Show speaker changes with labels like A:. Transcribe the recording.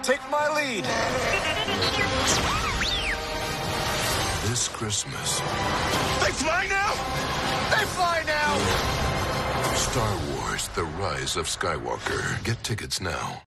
A: Take my lead.
B: This Christmas,
A: They fly now? They fly now!
B: Star Wars: The Rise of Skywalker. Get tickets now.